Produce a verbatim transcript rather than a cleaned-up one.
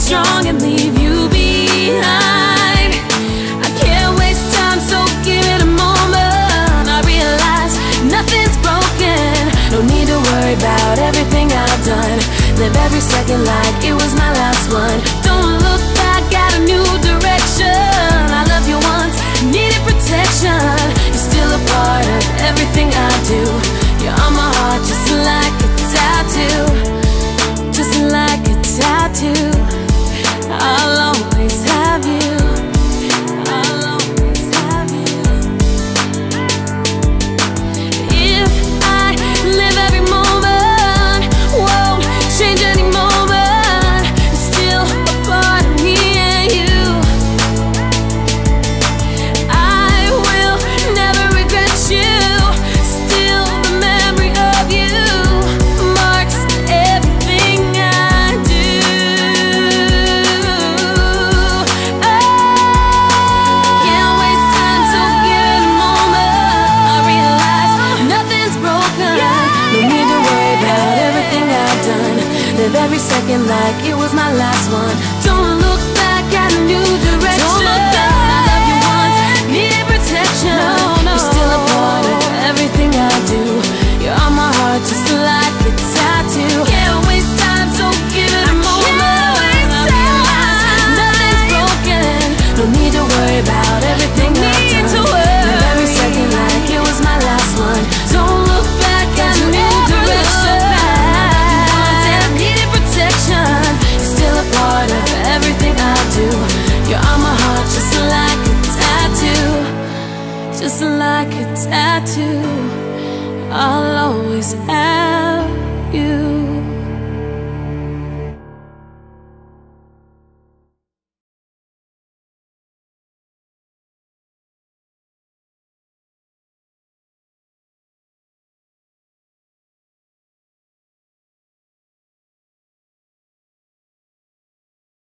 strong and leave you behind. I can't waste time, so give it a moment. I realize nothing's broken. No need to worry about everything I've done. Live every second like it was my last one. Don't look back, got a new direction. I love you once, needed protection. You're still a part of everything I do. You're on my heart just like a tattoo. Just like a tattoo. I'll always have you. I'll always have you. If I live every moment, won't change any moment, it's still a part of me and you. I will never regret you. Still the memory of you marks everything I do. Oh, can't waste time, so give it a moment. I realize nothing's broken. No need to worry about everything I've done. Live every second like it was my last one. Don't look back, got a new direction. Don't look back. I love you once, needed protection. No, no. You're still a part of everything I do. You're on my heart just like a tattoo. Can't waste time, so give it a moment. I realize nothing's broken. No need to worry about everything I've done. Live every second like it was my last one. Don't look back, got a new direction. Needed protection. You're still a part of everything I do. You're on my heart just like a tattoo. Just like a tattoo. I'll always have